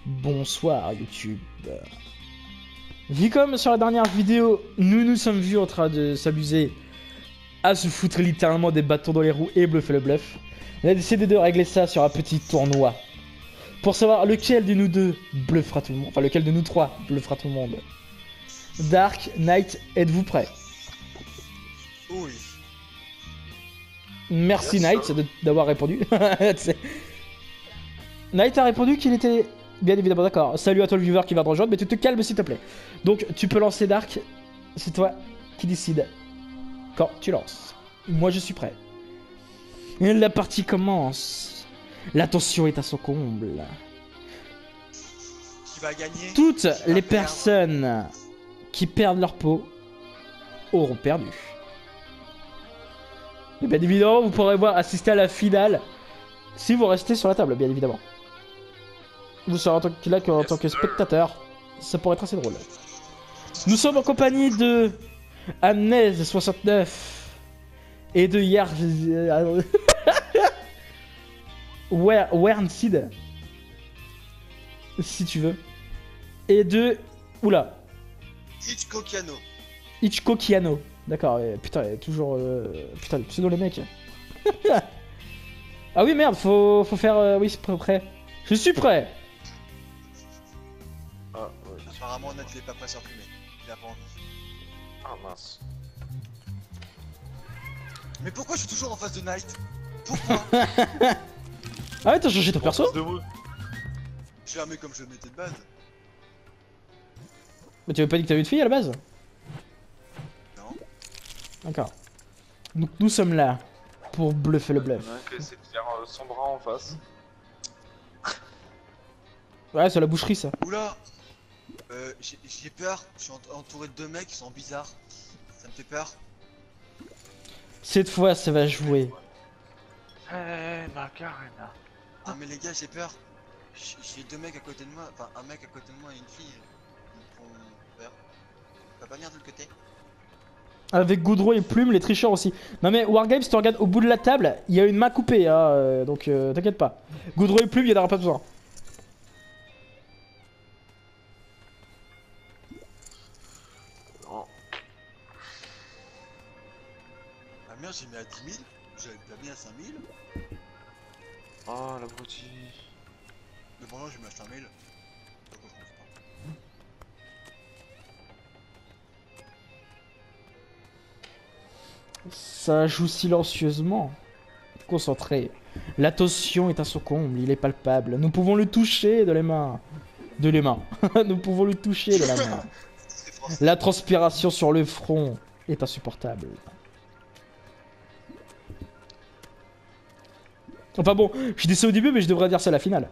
Bonsoir YouTube. Vu comme sur la dernière vidéo, nous sommes vus en train de s'amuser à se foutre littéralement des bâtons dans les roues et bluffer le bluff, on a décidé de régler ça sur un petit tournoi. Pour savoir lequel de nous deux bluffera tout le monde, enfin lequel de nous trois bluffera tout le monde. Dark, Knight, êtes-vous prêts? Oui. Merci Knight d'avoir répondu. Knight a répondu qu'il était bien évidemment d'accord. Salut à toi le viewer qui va te rejoindre, mais tu te calmes s'il te plaît. Donc tu peux lancer Dark, c'est toi qui décides quand tu lances. Moi je suis prêt. Et la partie commence. La tension est à son comble. Qui va gagner? Toutes les personnes qui perdent leur peau auront perdu. Et bien évidemment, vous pourrez voir assister à la finale si vous restez sur la table, bien évidemment. Vous serez là en tant que spectateur. Ça pourrait être assez drôle. Nous sommes en compagnie de Amnez69 et de Yar... Wernseed. Si tu veux. Et de... Oula. Hitchcockiano. Hitchcockiano. D'accord, putain, il y a toujours... Putain, le pseudo les mecs. Ah oui, merde, faut faire... Oui, c'est prêt. Je suis prêt. Ah, ouais. Apparemment, Nat, il est pas prêt sur plumer. Il a pas envie. Ah mince. Mais pourquoi je suis toujours en face de Knight? Pourquoi? Ah ouais, t'as changé ton perso? J'ai un mec comme je le mettais de base. Mais tu avais pas dit que t'avais une fille à la base? Non. D'accord. Donc nous sommes là pour bluffer le bluff. Il y en a un qui essaie de faire son bras en face. Ouais, c'est la boucherie ça. Oula. J'ai peur. Je suis entouré de deux mecs qui sont bizarres. Ça me fait peur. Cette fois, ça va jouer. Eh, Macarena. Ah mais les gars, j'ai peur. J'ai deux mecs à côté de moi. Enfin, un mec à côté de moi et une fille. Ils me font peur. On va pas venir de l'autre côté? Avec Goudreau et Plume, les tricheurs aussi. Non mais Wargames, si tu regardes au bout de la table, il y a une main coupée, hein, donc t'inquiète pas. Goudreau et Plume, il n'y en aura pas besoin. Non. Ah merde, j'ai mis à 10 000. J'avais pas mis à 5 000. Oh, l'abruti. Mais bon, non, j'ai mis à 5 000. Pourquoi je pense pas. Ça joue silencieusement. Concentré. L'attention est à son comble, il est palpable. Nous pouvons le toucher de les mains. De les mains. Nous pouvons le toucher de la main. C'est français. La transpiration sur le front est insupportable. Enfin bon, je dis ça au début, mais je devrais dire ça à la finale.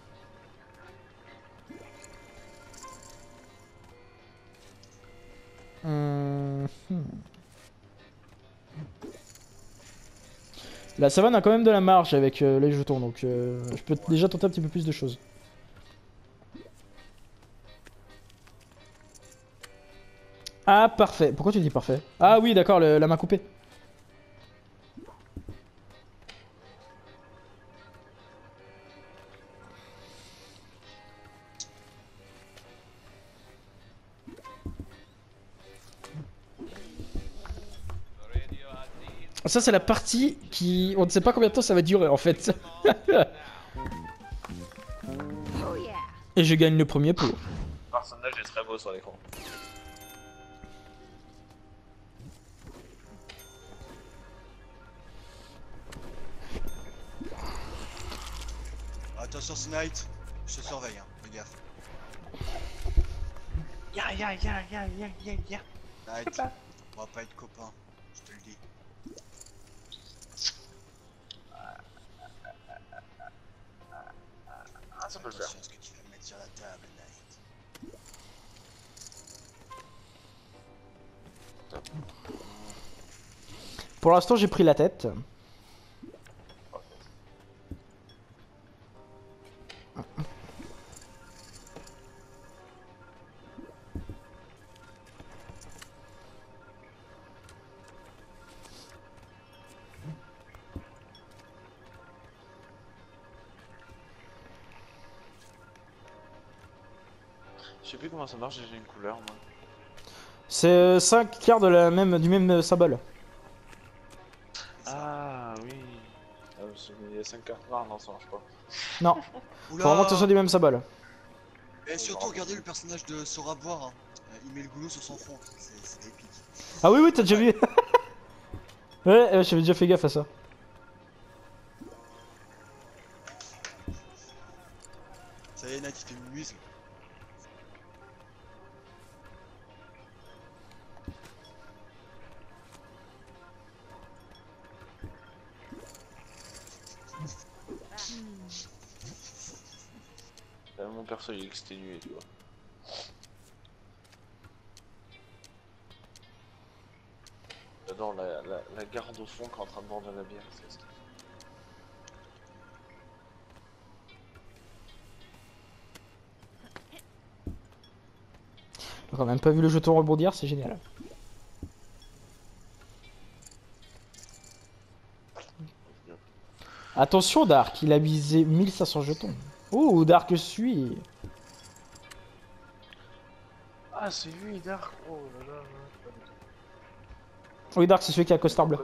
La savane a quand même de la marge avec les jetons, donc je peux déjà tenter un petit peu plus de choses. Ah, parfait. Pourquoi tu dis parfait? Ah oui, d'accord, la main coupée. Ça, c'est la partie qui... On ne sait pas combien de temps ça va durer, en fait. Et je gagne le premier pot. Le personnage est très beau sur l'écran. Attention, Knight. Je te surveille, hein. Fais gaffe. Knight, on va pas être copains. Je te le dis. Ah, ça peut le faire. Attention à ce que tu vas mettre sur la table, Knight. Pour l'instant, j'ai pris la tête. sais plus comment ça marche, j'ai une couleur moi. C'est 5 cartes de du même symbole. Ah oui. Il y a 5 cartes noires, non ça marche pas. Non, faut vraiment que ce soit Oula. du même symbole. Et surtout, regardez le personnage de Sora boire. Hein. Il met le goulot sur son front. C'est épique. Ah oui, oui, t'as déjà vu. Ouais, j'avais déjà fait gaffe à ça. Ça y est, Nat, il fait une muse. Mon perso il est exténué, tu vois. J'adore la garde au fond qui est en train de boire de la bière. Donc on a même pas vu le jeton rebondir, c'est génial. Attention Dark, il a visé 1500 jetons. Oh, Dark suit. Ah, c'est lui, Dark. Oh là là. Oui, Dark, c'est celui qui a costard bleu.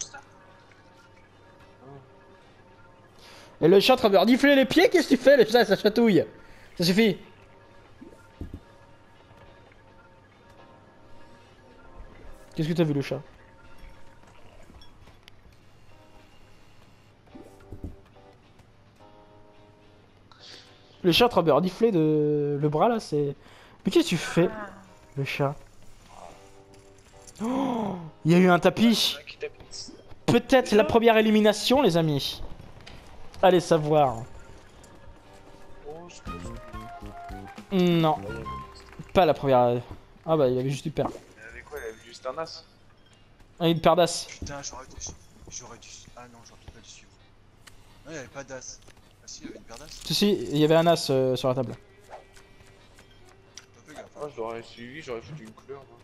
Et le chat en train de me renifler les pieds, qu'est-ce que tu fais? Le chat, ça chatouille. Ça suffit. Qu'est-ce que t'as vu, le chat? Le chat en train de me renifler le bras là, c'est. Mais qu'est-ce que tu fais, le chat? Oh, il y a eu un tapis. Peut-être la première élimination, les amis. Allez savoir. Non, pas la première. Ah bah il avait juste une paire. Il avait quoi? Il avait juste un as. Ah, une paire d'as. Putain, j'aurais dû. Ah non, j'aurais peut-être pas dû suivre. Non, il y avait pas d'as. Ah si, il y avait une paire d'as. Si, si, il y avait un as sur la table. T'as fait gaffe. Moi je l'aurais suivi, j'aurais foutu une couleur. Moi.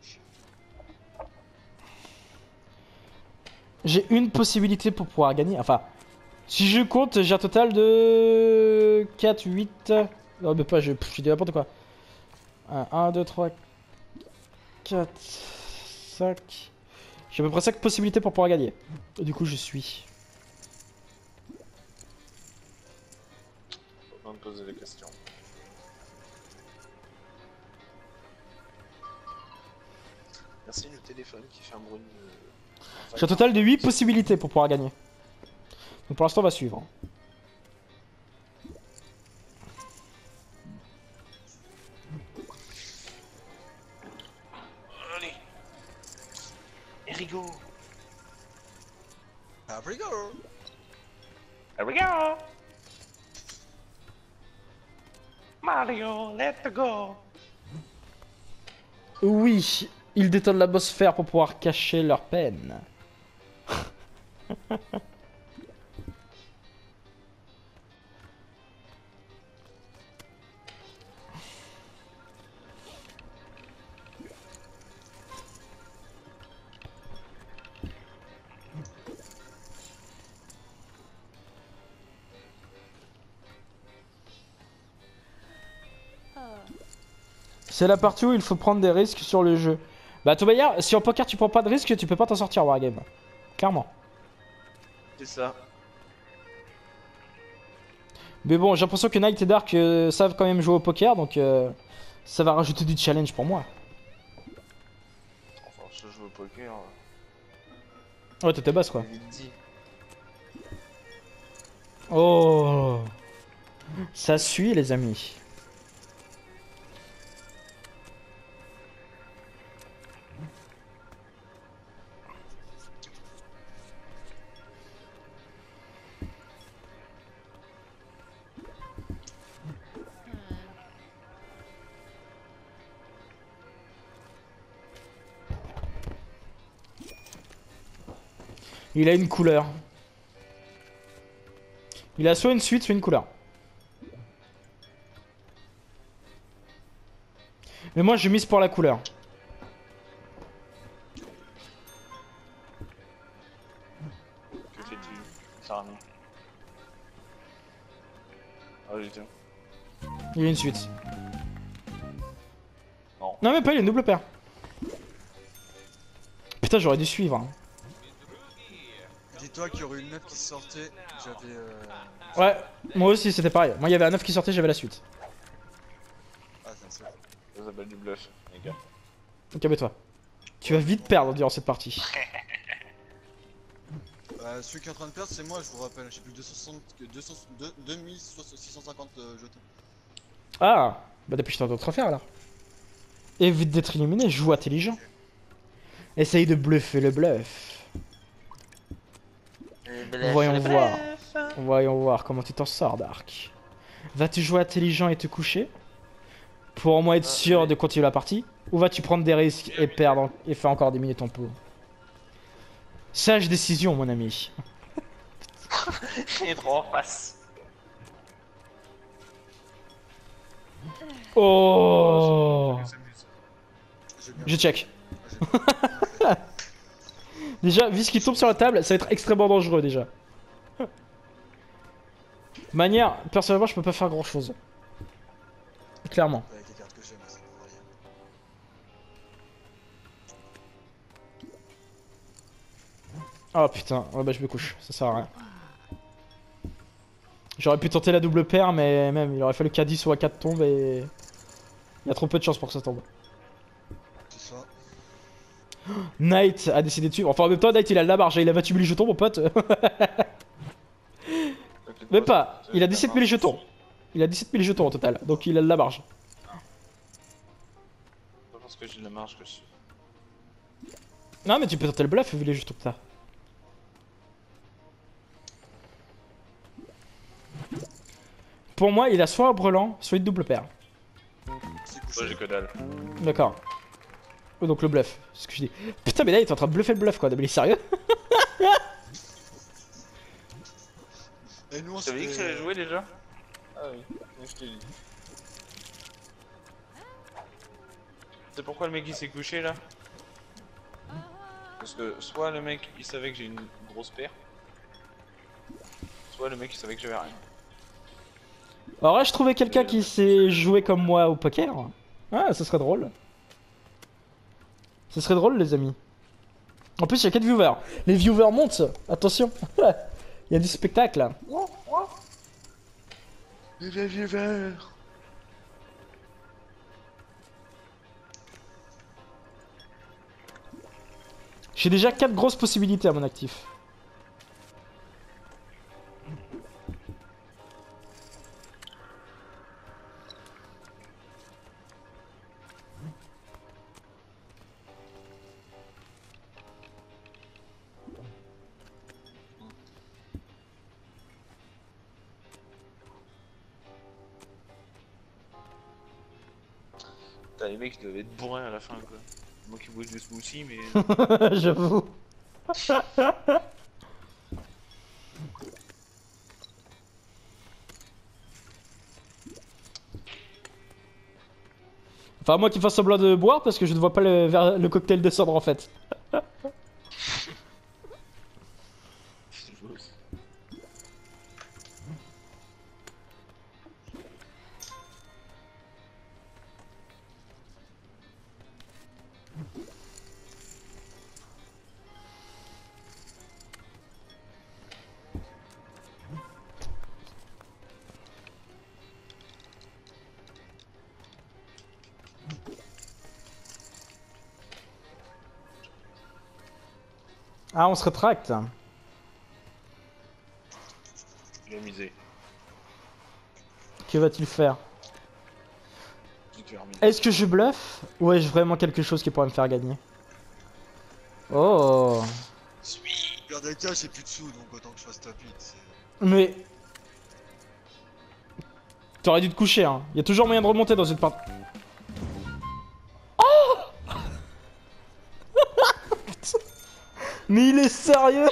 J'ai une possibilité pour pouvoir gagner. Enfin, si je compte, j'ai un total de 4, 8. Non, mais pas, je dis n'importe quoi. 1, 2, 3, 4, 5. J'ai à peu près 5 possibilités pour pouvoir gagner. Et du coup, je suis. Faut pas me poser des questions. Merci le téléphone qui fait un bruit. J'ai un total de 8 possibilités pour pouvoir gagner. Donc pour l'instant, on va suivre. Allez. Erigo. Ah, pretty go. Here we go. Mario, let's go. Oui, ils détonnent l'atmosphère pour pouvoir cacher leur peine. C'est la partie où il faut prendre des risques sur le jeu. Bah, Tobayar, si en poker tu prends pas de risques, tu peux pas t'en sortir, Wargame. Clairement. C'est ça. Mais bon, j'ai l'impression que Knight et Dark savent quand même jouer au poker, donc ça va rajouter du challenge pour moi. Enfin, je joue au poker. Ouais, t'étais basse quoi. Vite dit. Oh, ça suit les amis. Il a une couleur. Il a soit une suite, soit une couleur. Mais moi, je mise pour la couleur. Que fais-tu, Sarami? Ah, j'étais. Il y a une suite. Non, mais pas, il est double paire. Putain, j'aurais dû suivre. Hein. Dis-toi qu'il y aurait une 9 qui sortait, j'avais Ouais, moi aussi c'était pareil. Moi il y avait un 9 qui sortait, j'avais la suite. Ah c'est un Ça s'appelle du bluff, les gars. Calme-toi. Tu vas vite perdre durant cette partie. celui qui est en train de perdre c'est moi, je vous rappelle, j'ai plus de 2650 jetons. Ah, bah depuis je t'en d'autres à faire alors. Évite d'être éliminé, joue intelligent. Essaye de bluffer le bluff. Voyons voir. Voyons voir comment tu t'en sors, Dark. Vas-tu jouer intelligent et te coucher pour au moins être sûr de continuer la partie? Ou vas-tu prendre des risques et perdre et faire encore diminuer ton pot? Sage décision, mon ami. Il est trop en face. Oh, je check. Déjà, vu ce qui tombe sur la table, ça va être extrêmement dangereux déjà. Manière, personnellement, je peux pas faire grand chose. Clairement. Avec les cartes que j'ai, mais ça pour rien. Oh putain, ouais bah je me couche, ça sert à rien. J'aurais pu tenter la double paire, mais même il aurait fallu qu'A10 ou A4 tombe et... Il y a trop peu de chance pour que ça tombe. C'est ça. Knight a décidé de suivre. Enfin en même temps, Knight il a la marge, il a 28 000 jetons mon pote. Même pas, il a 17 000 jetons. Il a 17 000 jetons au total, donc il a de la marge. Pas parce que j'ai de la marge que je suis. Non mais tu peux tenter le bluff vu les jetons que t'as. Pour moi, il a soit un brelan, soit une double paire. C'est Moi couché. j'ai que dalle. D'accord. Donc le bluff, c'est ce que je dis. Putain mais là il est en train de bluffer le bluff quoi, mais il est sérieux? Et nous on T'avais dit que ça allait jouer déjà? Ah oui, je t'ai dit. C'est pourquoi le mec il s'est couché là? Parce que soit le mec il savait que j'ai une grosse paire, soit le mec il savait que j'avais rien. Alors là je trouvais quelqu'un qui sait jouer comme moi au poker. Ah ce serait drôle. Ce serait drôle les amis. En plus il y a 4 viewers. Les viewers montent, attention. Il y a du spectacle là. Les viewers. J'ai déjà 4 grosses possibilités à mon actif. Putain, les mecs ils devaient être bourrés à la fin quoi. Moi qui bois du smoothie mais... J'avoue. Enfin moi qui fasse semblant de boire parce que je ne vois pas le cocktail descendre en fait. Ah on se rétracte. Il a misé. Que va-t-il faire? J'ai terminé. Est-ce que je bluffe ou ai-je vraiment quelque chose qui pourrait me faire gagner? Oh. Pire des cas, j'ai plus de sous donc autant que je fasse tapis. Mais... T'aurais dû te coucher hein. Il y a toujours moyen de remonter dans une partie. Oh. Mais il est sérieux?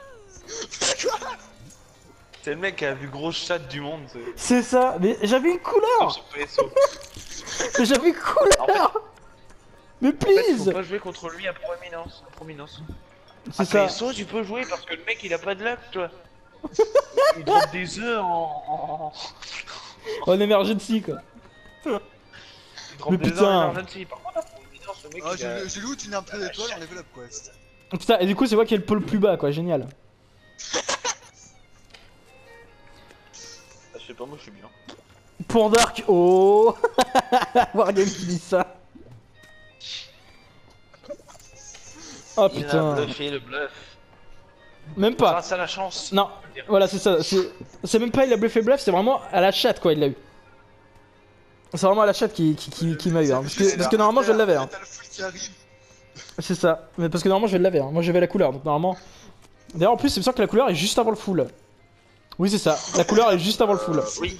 C'est le mec qui a la plus grosse chatte du monde. C'est ça, mais j'avais une couleur. Sur PSO. Mais j'avais une couleur. Mais En fait, please. faut pas jouer contre lui à prominence. C'est À ça. PSO, tu peux jouer parce que le mec il a pas de luck, toi. Il drop des œufs en... En emergency quoi. Tu te rends Mais des putain. heures émergency. Par contre, là, pour une mineur, ce mec, Ah, il a... j'ai loot une arme très d'étoile en level up quest. Putain, et du coup, c'est moi qui ai le pôle plus bas, quoi, génial. Ah, je sais pas, moi, je suis bien. Pour Dark, oh. Wargame qui dit ça. Oh Il a putain. bluffé le bluff. Même pas. Grâce à la chance. Non, voilà, c'est ça. C'est même pas il a bluffé bluff, c'est vraiment à la chatte, quoi, il l'a eu. C'est vraiment à la chatte qui m'a eu, hein. Parce que normalement, je l'avais, hein. T'as le full qui arrive. C'est ça. Mais parce que normalement, je l'avais, hein. Moi, j'avais la couleur, donc normalement. D'ailleurs, en plus, c'est me semble que la couleur est juste avant le full. Oui, c'est ça. La couleur est juste avant le full. Oui.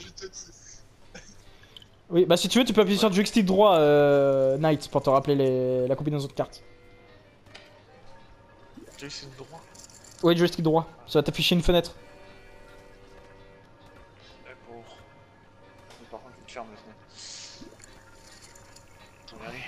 Oui, bah si tu veux, tu peux appuyer sur joystick droit, Knight, pour te rappeler la combinaison de cartes. J'ai essayé de droit. Oui, joystick droit. Ça va t'afficher une fenêtre. D'accord. Mais par contre, tu te fermes la fenêtre. Attends, regardez.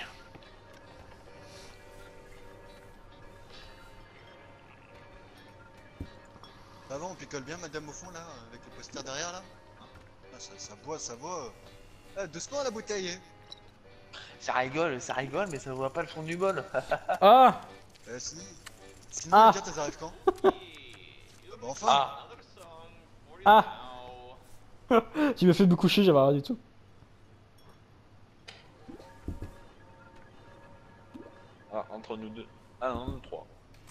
Ça va, on picole bien madame au fond là, avec le poster derrière là. Ah, ça boit, ça boit. Ah, doucement la bouteille. Ça rigole, mais ça voit pas le fond du bol. Ah. Si. Sinon, Ah. les cartes elles arrivent quand Ah bah enfin. Ah. Ah. Tu m'as fait me coucher, j'avais rien du tout. Ah, entre nous deux. Ah non, nous trois.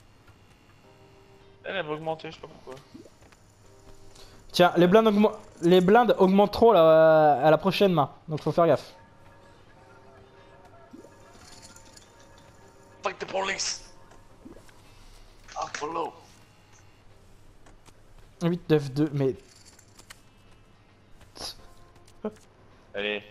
Elle va augmenter, je sais pas pourquoi. Tiens, les blindes augmentent trop là, à la prochaine main, donc faut faire gaffe. Fuck the police. Ah, follow. 8, 9, 2, mais... Allez.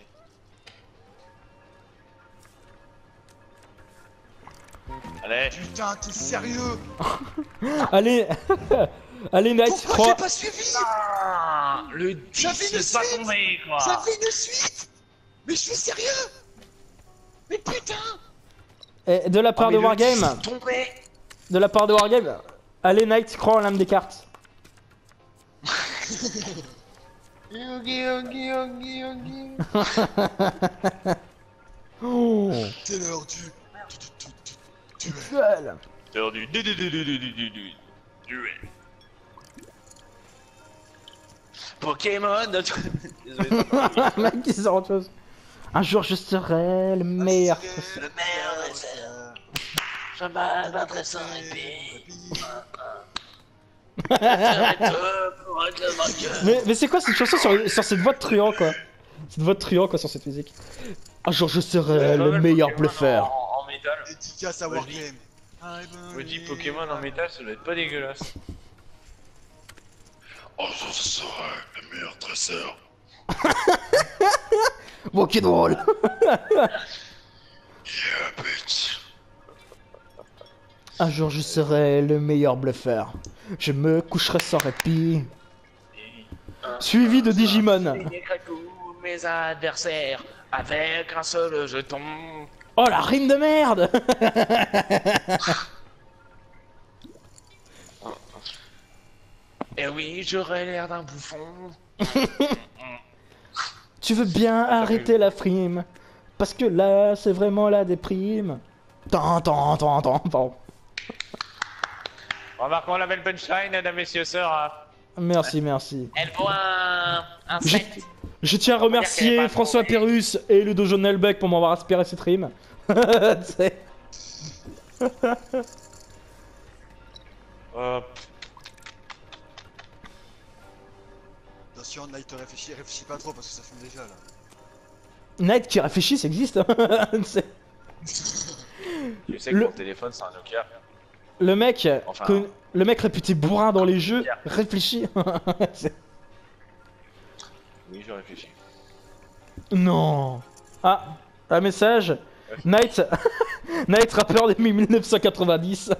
Allez. Putain, t'es sérieux? Allez. Allez, Knight, Pourquoi crois. j'ai pas suivi? Ah, le 10 Ça fait de c'est pas suite. tombé, quoi. Ça fait une suite. Mais je suis sérieux. Mais putain. Et de la part de Wargame, Tombé. de la part de Wargame, allez, Knight, crois en l'âme des cartes. Yogi, yogi, yogi, yogi. Oh, T'es l'heure du duel. C'est l'heure du duel. Pokémon. Désolé. Mec, il sort autre chose. Un jour, je serai le meilleur. Le meilleur dresseur. Je me battrai sans épée. Je serai tout pour être le vainqueur. Mais c'est quoi cette chanson sur cette voix de truand, quoi? Cette voix de truand, quoi, sur cette musique. Un jour, je serai le meilleur bluffeur. En métal. dédicace à Moi, je dis- Wargame. Je dis Pokémon en métal, ça doit être pas dégueulasse. Oh, ça serait le meilleur dresseur. Bon, qui drôle. Yeah, bitch. Un jour, je serai le meilleur bluffeur. Je me coucherai sans répit. Suivi de Digimon. J'écrase tous mes adversaires avec un seul jeton. Oh, la rime de merde. Et oui, j'aurais l'air d'un bouffon. Tu veux bien arrêter la frime? Parce que là, c'est vraiment la déprime. Pardon. Remarquons la belle punchline, mesdames, messieurs, sœurs. Merci, merci. Elle vaut un Je, 7. je tiens à qu'elle est remercier pas François trouvée. Pérus et le dojo Nelbeck pour m'avoir inspiré cette rime. C'est- Attention, Knight réfléchis pas trop parce que ça fume déjà là. Knight qui réfléchit, ça existe. C'est- Tu sais que Le- mon téléphone, c'est un Nokia. le mec, Enfin. le mec réputé bourrin dans les jeux, réfléchit. C'est- Oui, je réfléchis. Non. Ah, un message. Knight, Knight rappeur depuis 1990.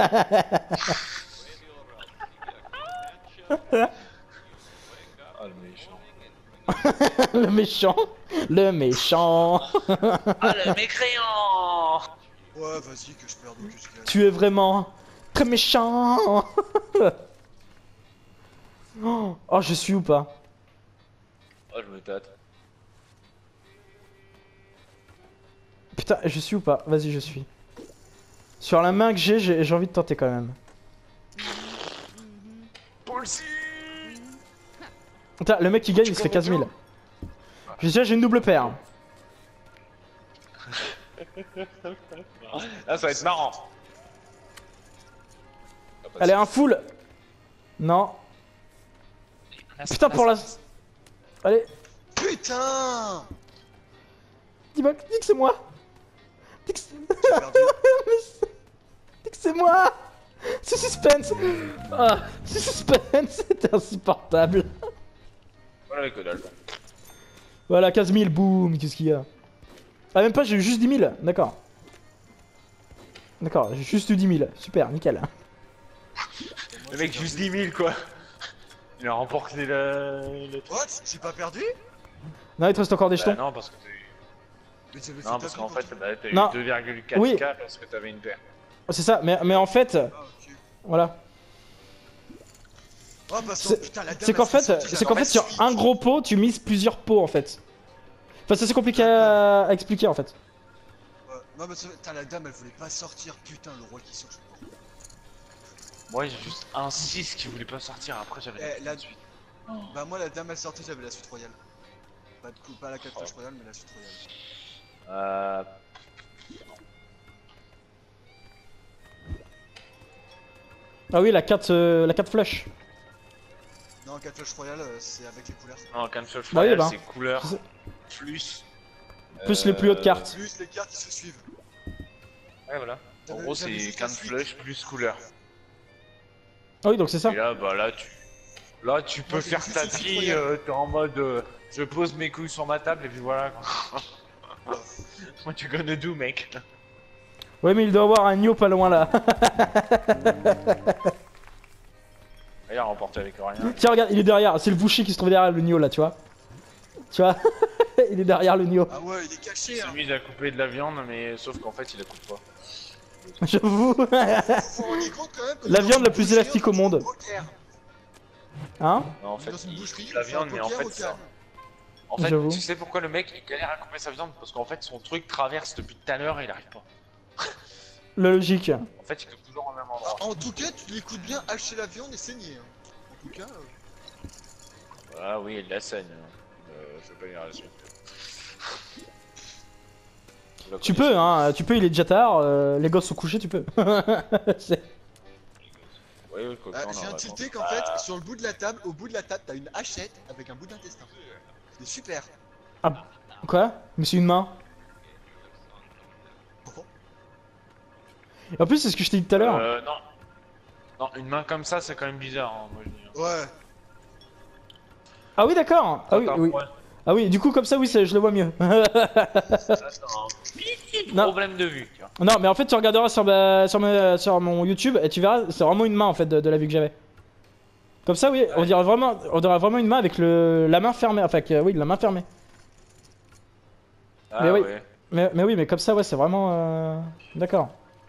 Ah, le méchant. Le méchant, le méchant. Ah, le mécréant. Ouais, vas-y que je perds donc jusqu'à là. Tu es vraiment très méchant. Oh, je suis ou pas? Oh, je me tâte. Putain, je suis ou pas? Vas-y, je suis. Sur la main que j'ai envie de tenter quand même. Paul-si. Putain, le mec qui gagne, il se fait 15 000. Déjà, j'ai une double paire. Là, ça va être marrant. Elle est un full. Non. Putain, pour la... Allez, Putain. dis-moi, dis que c'est moi. Dis que c'est... J'ai perdu. Dis que c'est moi. C'est suspense. Ah, c'est suspense. C'était insupportable. Voilà que dalle. Voilà, 15 000, boum, qu'est-ce qu'il y a? Ah, même pas, j'ai eu juste 10 000, d'accord. D'accord, j'ai juste eu 10 000, super, nickel. Le mec, juste 10 000 quoi. Il a remporté le truc. What? J'ai pas perdu? Non, il te reste encore des jetons. Non, parce que t'as eu. Mais j'avais fait Non, parce qu'en tapis fait, pour bah, t'as eu Non. 2,4K Oui. parce que t'avais une paire. C'est ça, mais en fait, tout. Ah, ok. voilà. Oh, parce que C'est- putain, la dame. C'est qu'en elle s'est fait, sortie, c'est j'avais qu'en pas fait sur suivi. un gros pot, tu mises plusieurs pots en fait. Enfin, c'est assez compliqué à expliquer en fait. Ouais. Non, mais putain, la dame elle voulait pas sortir. Putain, le roi qui sort, je sais pas. Moi, j'ai juste un 6 qui voulait pas sortir. Après, j'avais Eh, la suite. Bah, moi, la dame elle sortait, j'avais la suite royale. Pas, de coup, pas la 4 flèches royale, mais la suite royale. Ah oui, la 4 flush. Non, 4 flèches royales, c'est avec les couleurs. Non, Cancel Bah oui, Royale, bah. c'est couleur C'est- plus. Plus les plus hautes cartes. Plus les cartes qui se suivent. Ouais, voilà. En J'avais- gros, j'avais c'est juste la 15 suite. flush plus couleur. Ah oui, donc c'est ça. Et là, bah là, tu peux Moi, j'ai faire juste ta une suite fille, royale. t'es en mode je pose mes couilles sur ma table et puis voilà quoi. What you gonna do, mec? Ouais, mais il doit avoir un Nio pas loin là. Il a remporté avec rien. Tiens, regarde, il est derrière. C'est le boucher qui se trouve derrière le Nio là, tu vois. Tu vois. Il est derrière le Nio. Ah ouais, il est Il caché, s'est hein. mis à couper de la viande, mais sauf qu'en fait, il la coupe pas. J'avoue. Faut rendre compte quand même que La dans viande une la plus boucherie, élastique on au monde. joue au poker. Hein? Non, en fait, Dans une il boucherie, coupe la on fait un viande, mais en poker fait, au ça. calme. En fait, J'avoue. tu sais pourquoi le mec il galère à couper sa viande? Parce qu'en fait, son truc traverse depuis tout à l'heure et il arrive pas. La logique. En fait, il coupe toujours au même endroit. En tout cas, tu l'écoutes bien hacher la viande et saigner. Hein. En tout cas, Ah oui, il la saigne. Je vais pas lire la suite. Tu peux, hein. Tu peux, il est déjà tard. Les gosses sont couchés, tu peux. C'est- Oui, oui, quoi, je viens de tilter qu'en fait, sur le bout de la table, au bout de la table, t'as une hachette avec un bout d'intestin. C'est super. Quoi? Mais c'est une main. Et en plus, c'est ce que je t'ai dit tout à l'heure. Non. Non, une main comme ça, c'est quand même bizarre, hein, moi je dis. Ouais. Ah oui, d'accord. Ah oui, Attends, oui. ouais. Ah oui, du coup, comme ça, oui, je le vois mieux. Ça, c'est un petit Non. problème de vue, tu vois. Non, mais en fait, tu regarderas sur mon YouTube et tu verras, c'est vraiment une main en fait de la vue que j'avais. Comme ça, oui, on dirait vraiment une main avec la main fermée. Enfin, oui, la main fermée. Ah Mais oui. ouais. Mais oui, mais comme ça, ouais, c'est vraiment. D'accord.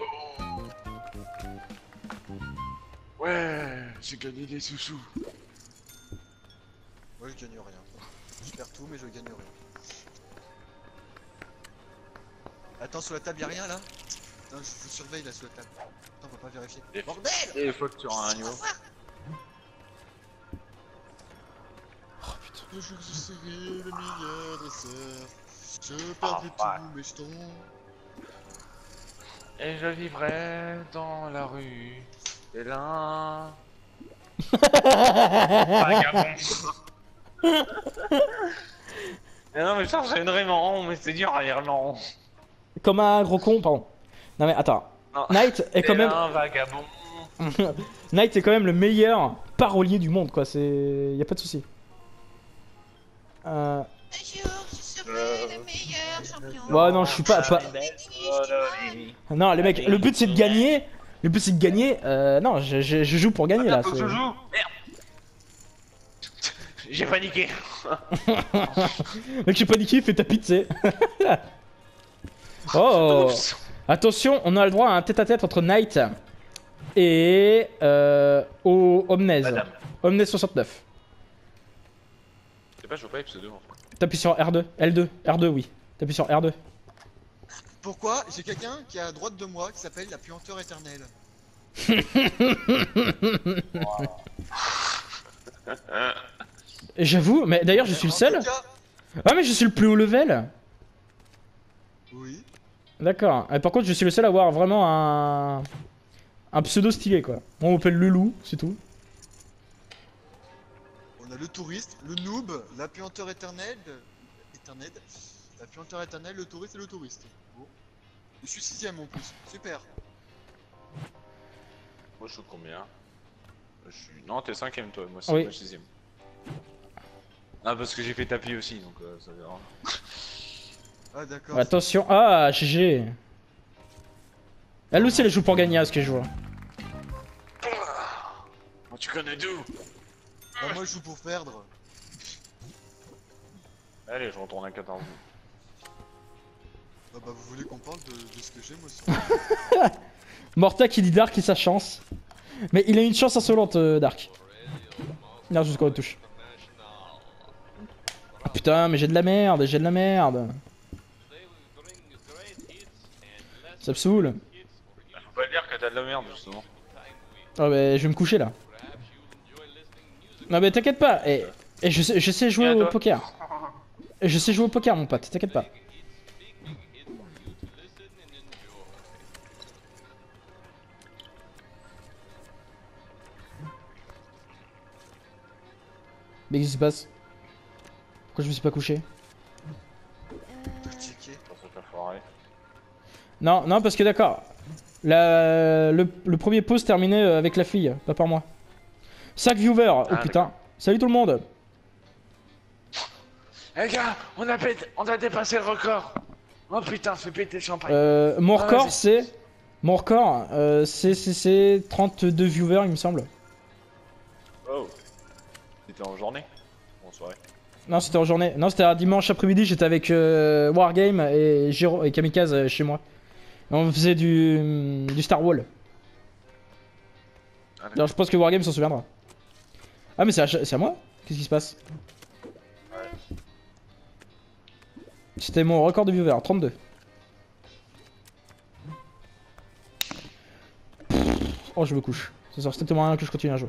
Ouais, j'ai gagné des sous-sous. Moi, je gagne rien. Je perds tout, mais je gagne rien. Attends, sous la table, y'a rien là? Attends, je vous surveille là sous la table. Attends, on peut pas vérifier. Et- Bordel! Et une fois que tu auras un niveau. Toujours je serai le meilleur des sœurs. Je Ah, perdrai fuck. tous mes jetons. Et je vivrai dans la rue. Et là. Vagabond. Mais non, mais ça, j'ai une vraiment, mais c'est dur à dire non. Comme un gros con, pardon. Non, mais attends. Non. Knight est quand Et même. là, un vagabond. Knight est quand même le meilleur parolier du monde, quoi. C'est. Y a pas de souci. Un jour, je serai le meilleur champion. Ouais, non, je suis pas. Non, les mecs, le but c'est de gagner. Le but c'est de gagner. Non, je joue pour gagner là. Faut que c'est- je joue. Merde. J'ai paniqué. Mec, j'ai paniqué, fais ta pizza. Oh. Attention, on a le droit à un tête-à-tête entre Knight et Omnez. Madame. Omnez 69. Je sais pas, je vois pas les pseudos. T'appuies sur R2, L2, R2 oui. T'appuies sur R2. pourquoi j'ai quelqu'un qui est à droite de moi qui s'appelle la puanteur éternelle. Et j'avoue, mais d'ailleurs je suis le En seul. tout cas, Ah mais je suis le plus haut level. oui. D'accord. Et par contre je suis le seul à avoir vraiment un pseudo stylé quoi. On m'appelle le loup, c'est tout. On a le touriste, le noob, la puanteur éternelle, la puanteur éternelle, le touriste et le touriste. Bon. Je suis 6ème en plus, super. Moi je suis combien? Je suis... Non, t'es 5ème toi, moi Oui. c'est 6ème. Ah parce que j'ai fait tapis aussi, donc ça verra. Ah d'accord. Attention, ah GG. Elle aussi elle joue pour gagner à ce que je vois. Oh, tu connais d'où? Ah, moi je joue pour perdre. Allez, je retourne à 14. Ah bah vous voulez qu'on parle de ce que j'ai moi sur... Morta qui dit Dark et sa chance. Mais il a une chance insolente Dark. Là jusqu'à la touche. Ah, putain mais j'ai de la merde, j'ai de la merde. Ça me saoule. Faut pas dire que t'as de la merde justement. Oh bah je vais me coucher là. Non mais t'inquiète pas, et je sais jouer Et à au toi. poker. Je sais jouer au poker mon pote, t'inquiète pas. Mais qu'est-ce qui se passe? Pourquoi je me suis pas couché? T'as checké. Pour se faire foirer. Non, non parce que d'accord. Le premier pause terminé avec la fille, pas par moi. 5 viewers, oh Ah, putain. Salut tout le monde. Eh gars, on a dépassé le record. Oh putain, fais péter le champagne. Mon Ah, record vas-y. c'est... Mon record c'est 32 viewers il me semble. Oh. C'était en journée? En soirée. Non c'était en journée, non c'était un dimanche après-midi, j'étais avec Wargame et Giro et Kamikaze chez moi. Et on faisait du Star Wall. Ah, Alors je pense que Wargame s'en souviendra. Ah mais c'est à moi? Qu'est-ce qui se passe? Ouais. C'était mon record de viewers, 32. Oh je me couche. Ça sert strictement à rien que je continue à jouer.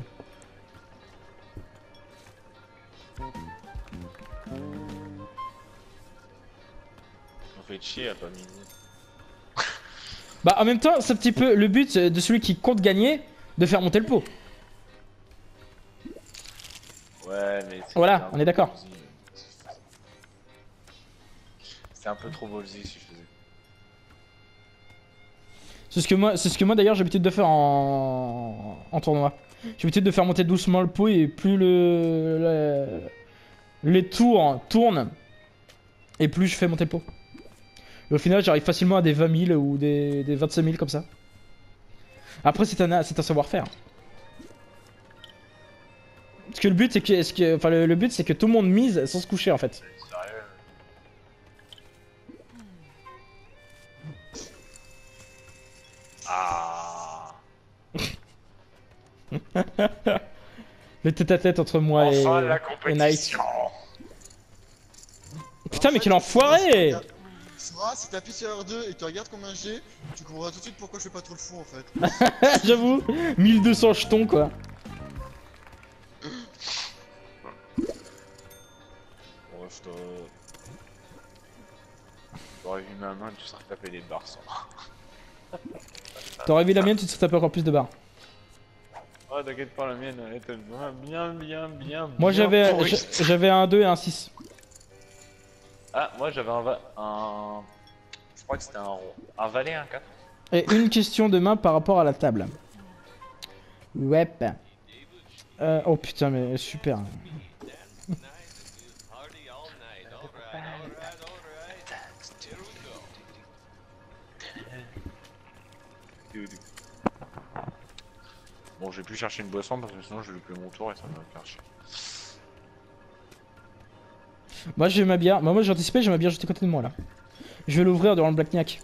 On fait chier à pas midi. Bah en même temps c'est un petit peu le but de celui qui compte gagner de faire monter le pot. Ouais, mais... Voilà, c'était un on est peu d'accord. ballsy. C'était un peu trop ballsy si je faisais. C'est ce que moi d'ailleurs j'ai l'habitude de faire en tournoi. J'ai l'habitude de faire monter doucement le pot et plus les tours tournent et plus je fais monter le pot. Et au final j'arrive facilement à des 20 000 ou des 25 000 comme ça. Après c'est un savoir-faire. Parce que le but c'est que, enfin, le but c'est que tout le monde mise sans se coucher en fait. Sérieux? Ah. Le tête-à-tête entre moi Enfin la et Knight. compétition. Putain mais quel En enfoiré! Sora, si t'appuies sur R2 et tu regardes combien j'ai, tu comprendras tout de suite pourquoi je fais pas trop le fou en fait. J'avoue, 1200 jetons quoi. Bref, t'aurais vu ma main, tu serais tapé des barres sans. T'aurais vu la mienne, tu te serais tapé encore plus de barres. Oh t'inquiète pas, la mienne elle était bien. Moi bien j'avais pourrie. j'avais un 2 et un 6. Ah, moi j'avais un... Je crois que c'était un valet, un 4. Et une question de main par rapport à la table. Ouais. Oh putain mais super. Bon, je vais plus chercher une boisson parce que sinon je vais louper mon tour et ça va me faire chier. Moi j'ai ma bière. Moi j'ai anticipé, j'ai ma bière juste à côté de moi là. Je vais l'ouvrir durant le Blackjack.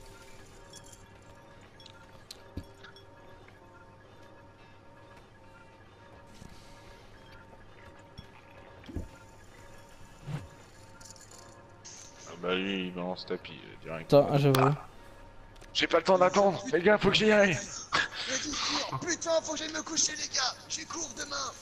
Ah bah lui il balance tapis direct. Attends, j'avoue. J'ai pas le temps d'attendre. Les gars, faut que j'y aille. Vas-y, cours. Putain, faut que j'aille me coucher, les gars. J'ai cours demain.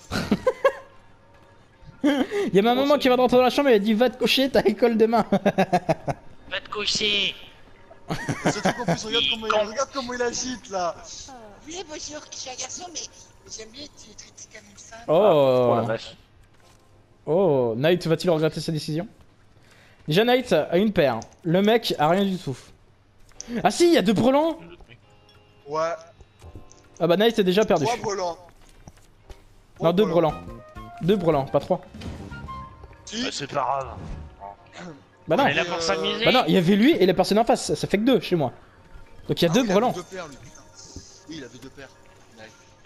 Il y a ma maman qui va rentrer dans la chambre et elle dit va te coucher, t'as école demain. Va te coucher. Surtout qu'en plus, regarde comment il agite là. Oui, bonjour, je suis un garçon, mais j'aime bien être traité comme une femme. Oh la Oh, vache. oh, Knight va-t-il regretter sa décision? Déjà Knight a une paire, le mec a rien du tout. Ah si, il y a 2 brelans. Ouais. Ah bah Knight est déjà perdu. 3 brelans. Non, 2 brelans. 2 brelans, pas 3. Si. Bah, c'est pas grave. Bah non, On est là pour s'amuser. bah non, il y avait lui et la personne en face, ça fait que 2 chez moi. Donc il y a 2 oui, brelans. Il avait 2 paires, lui, putain. Oui, il avait 2 paires. Nice.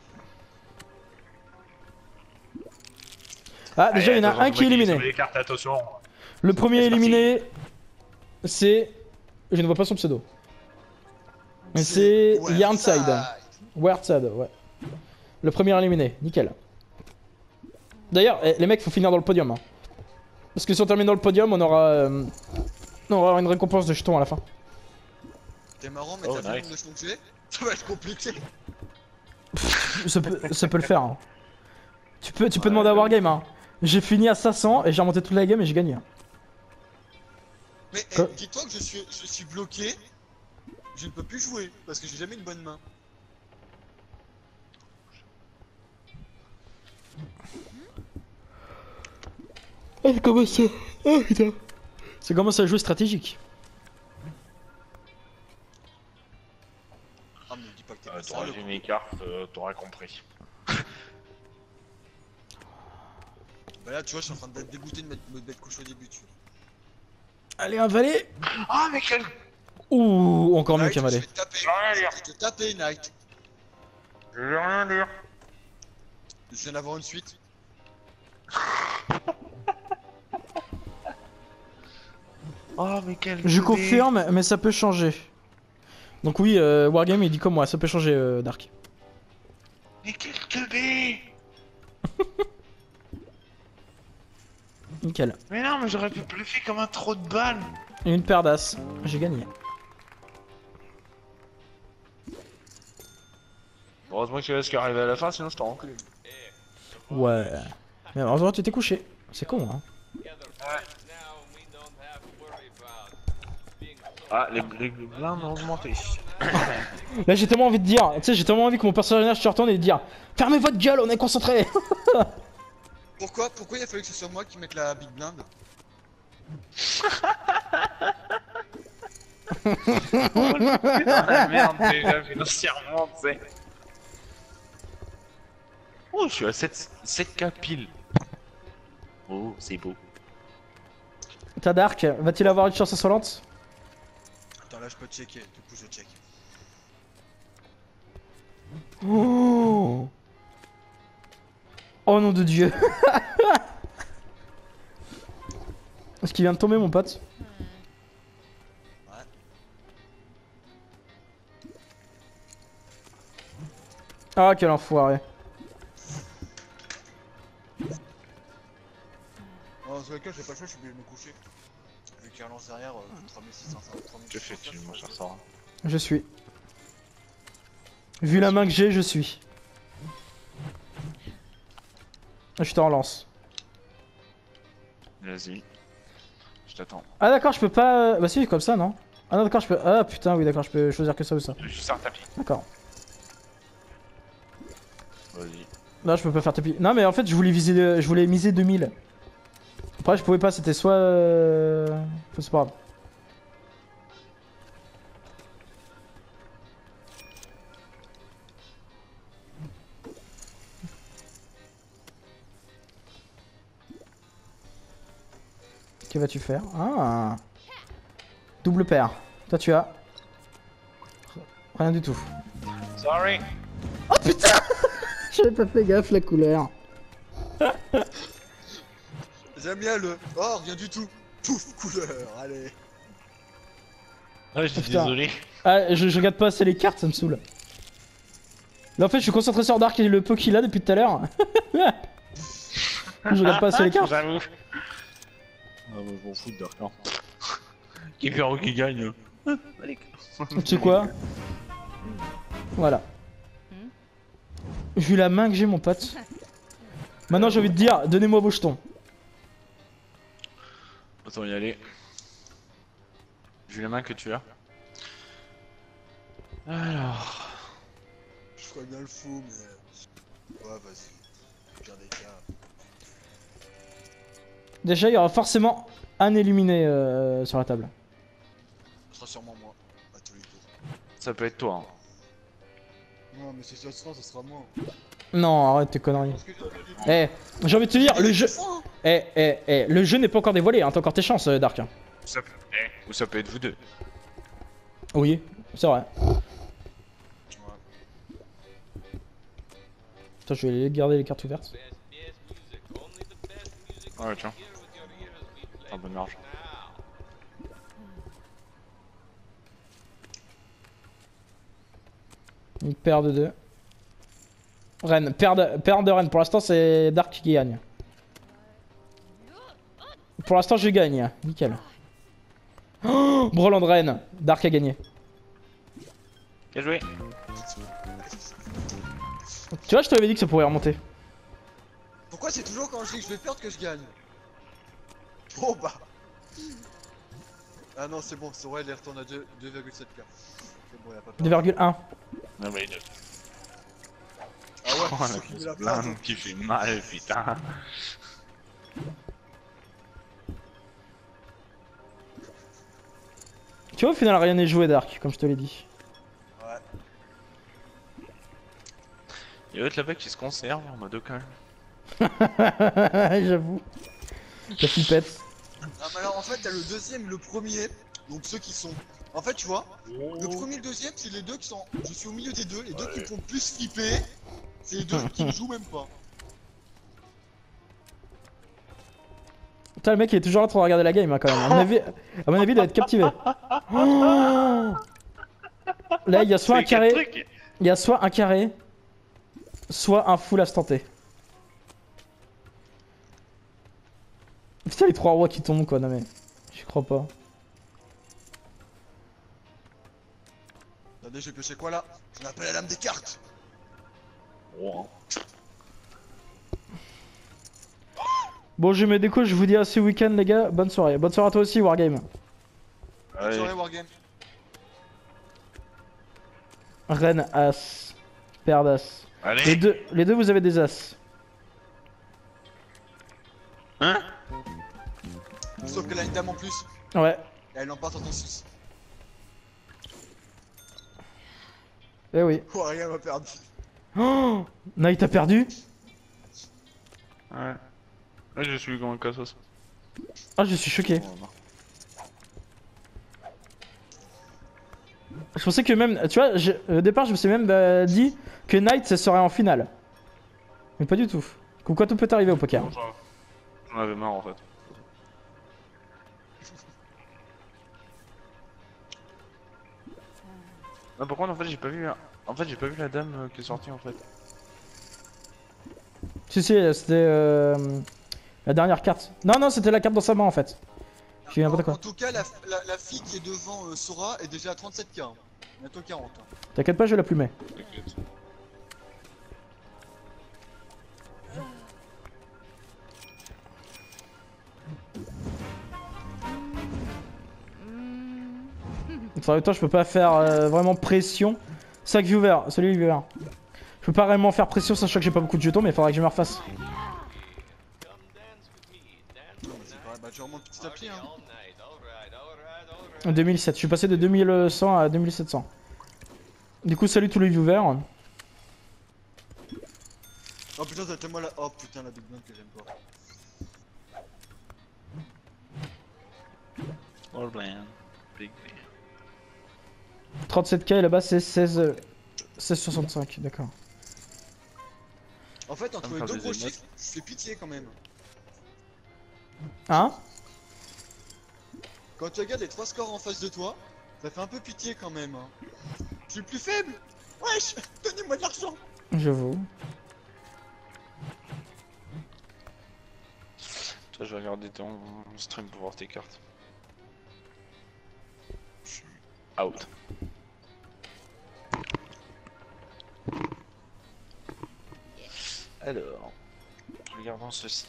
Ah déjà il y en a Attends, un qui est sur éliminé. les cartes, attention. Le premier C'est parti. éliminé, c'est... Je ne vois pas son pseudo. Mais c'est Yarnside. Weirdside, ouais. Le premier éliminé, nickel. D'ailleurs, les mecs, faut finir dans le podium. Hein. Parce que si on termine dans le podium, on aura une récompense de jetons à la fin. T'es marrant, mais Oh, t'as vu le nice. nombre de jetons que j'ai? Ça va être compliqué. Ça peut le faire. Hein. Tu peux demander à Wargame. Hein. J'ai fini à 500 et j'ai remonté toute la game et j'ai gagné. Hein. Mais Quoi dis-toi que je suis bloqué. Je ne peux plus jouer parce que j'ai jamais une bonne main. Ah, comment ça? Oh putain. Ça commence à jouer stratégique. Ah, mais dis pas que t'es pas T'auras sérieux. vu mes cartes, t'auras compris. Bah là, tu vois, je suis en train d'être dégoûté de me mettre couche au début, tu vois. Allez, un valet. Ah, mais quel. Ouh, encore mieux Knight, qu'un valet. Je vais te taper. Rien à dire. Je vais te taper, Knight. Je vais rien dire. Je viens d'avoir une suite. Oh, mais quel. Je bébé. confirme, mais ça peut changer. Donc oui, Wargame il dit comme moi, ça peut changer Dark. Mais quel teubé. Nickel. Mais non, mais j'aurais pu bluffer comme un trou de balle. Et une paire d'as, j'ai gagné. Heureusement que tu laisses qu'arriver à la fin, sinon je t'en encule. Ouais. Mais heureusement tu t'es couché. C'est con hein. Ah, les blindes ont augmenté. Là j'ai tellement envie de dire, tu sais j'ai tellement envie que mon personnage se retourne et de dire fermez votre gueule, on est concentré. Pourquoi il a fallu que ce soit moi qui mette la big blind? Dans la merde déjà financièrement, tu sais. Oh, je suis à 7K pile. Oh, c'est beau. T'as Dark, va-t-il avoir une chance insolente? Attends, là je peux checker, du coup je check. Oh, oh nom de Dieu. Est-ce qu'il vient de tomber mon pote? Ouais. Ah quel enfoiré. Non, dans tous les cas, j'ai pas le choix, je suis obligé de me coucher. Vu qu'il relance derrière 3600, 3600. Que fais-tu, mon cher Sora? Je suis. Vu la main que j'ai, je suis. Je te relance. Vas-y. Je t'attends. Ah d'accord, je peux pas... Bah si, comme ça, non? Ah non, d'accord, je peux... Ah putain, oui, d'accord, je peux choisir que ça ou ça. Je suis sur un tapis. D'accord. Vas-y. Non, je peux pas faire tapis. Non, mais en fait, je voulais viser... Je voulais miser 2000. Après, je pouvais pas, c'était soit... Enfin, c'est pas grave. Que vas-tu faire? Ah, double paire. Toi, tu as... Rien du tout. Sorry. Oh putain. J'avais pas fait gaffe la couleur. J'aime bien le. Oh, rien du tout. Pouf, couleur, allez. Ah, je suis Putain. désolé. Ah, je regarde pas assez les cartes, ça me saoule. Là, en fait, je suis concentré sur Dark et le peu qu'il a depuis tout à l'heure. Je regarde pas assez les cartes. J'avoue. Ah, bah, je m'en fous de Dark. Qui perd ou qui gagne? Tu sais quoi? Voilà. Vu la main que j'ai, mon pote. Maintenant, j'ai envie de dire, donnez-moi vos jetons. Autant y aller. Vu la main que tu as. Alors. Je ferais bien le fou, mais. Ouais, vas-y. Pire des cas. Déjà, il y aura forcément un éliminé sur la table. Ce sera sûrement moi, à tous les tours. Ça peut être toi. Hein. Non, mais si ça se sera, ça sera moi. Non, arrête tes conneries. Parce que j'ai- J'ai envie de te dire, le jeu... Hein. Le jeu n'est pas encore dévoilé, hein. T'as encore tes chances, Dark. Hein. Ou ça peut être vous deux. Oui, c'est vrai. Attends, je vais garder les cartes ouvertes. Ouais, tiens. En bonne marge. Une paire de 2. Reine, paire de reine. Pour l'instant, c'est Dark qui gagne. Pour l'instant, je gagne. Nickel. Oh, Brelan de reine. Dark a gagné. Bien joué. Tu vois, je t'avais dit que ça pourrait remonter. Pourquoi c'est toujours quand je dis que je vais perdre que je gagne? Oh bah. Ah non, c'est bon, Sora il retourne à 2,7k. C'est bon, il a pas perdu. 2,1. Non, mais Ah ouais, oh, c'est qui me l'a perdu. blinde qui fait mal, putain. Tu vois, au final, rien n'est joué, Dark, comme je te l'ai dit. Ouais. Il y a l'autre là-bas qui se conserve en mode aucun. J'avoue. La flippette. Ah, mais alors en fait, t'as le deuxième et le premier. Donc ceux qui sont. En fait, tu vois, le premier et le deuxième, c'est les deux qui sont. Je suis au milieu des deux. Les deux qui me font plus flipper, c'est les deux qui ne jouent même pas. Putain, le mec il est toujours là en train de regarder la game hein, quand même. À mon avis, il doit être captivé. Oh là, il y a soit un carré. Il y a soit un carré, soit un full instanté. Putain, les 3 rois qui tombent quoi, non mais. Je crois pas. Attendez, j'ai pioché quoi là? J'en appelle la lame des cartes. Oh. Bon, je mets des coups, je vous dis à ce week-end, les gars. Bonne soirée. Bonne soirée à toi aussi, Wargame. Bonne Allez. soirée, Wargame. Reine, As. Paire d'As. Allez. Les deux, vous avez des As. Hein? Sauf qu'elle a une dame en plus. Ouais. Et elle l'emporte en ton 6. Eh oui. Wargame a perdu. Oh Night a perdu. Ouais. Ouais, je suis comme un cassos. Ah, je suis choqué. Je pensais que même. Tu vois, au départ, je me suis même dit que Knight ça serait en finale. Mais pas du tout. Comme quoi tout peut arriver au poker. J'en avais marre en fait. Non, par contre, en fait, j'ai pas vu. En fait, j'ai pas vu la dame qui est sortie en fait. Si, c'était la dernière carte. Non, non, c'était la carte dans sa main en fait. J'ai n'importe En quoi. tout cas, la fille qui est devant Sora est déjà à 37k. Hein. Bientôt 40. Hein. T'inquiète pas, je vais la plumer. T'inquiète. En même temps, je peux pas faire vraiment pression. 5 viewers, salut les viewers. Je peux pas vraiment faire pression sachant que j'ai pas beaucoup de jetons, mais il faudra que je me refasse. Non, mais c'est pareil, bah tu remontes petit à petit. Hein. 2007, je suis passé de 2100 à 2700. Du coup, salut tous les viewers. Oh putain, t'as tellement la. Oh putain, la big blind que j'aime pas. All bland. Big bland. 37k et là-bas c'est 16,65, d'accord. En fait, entre Ça me les fait deux des gros émotes. chiffres, je fais pitié quand même. Hein? Quand tu regardes les 3 scores en face de toi, ça fait un peu pitié quand même. Hein. Je suis le plus faible. Wesh, donnez-moi de l'argent. J'avoue. Toi, je vais regarder ton stream pour voir tes cartes. Out. Alors, regardons ceci.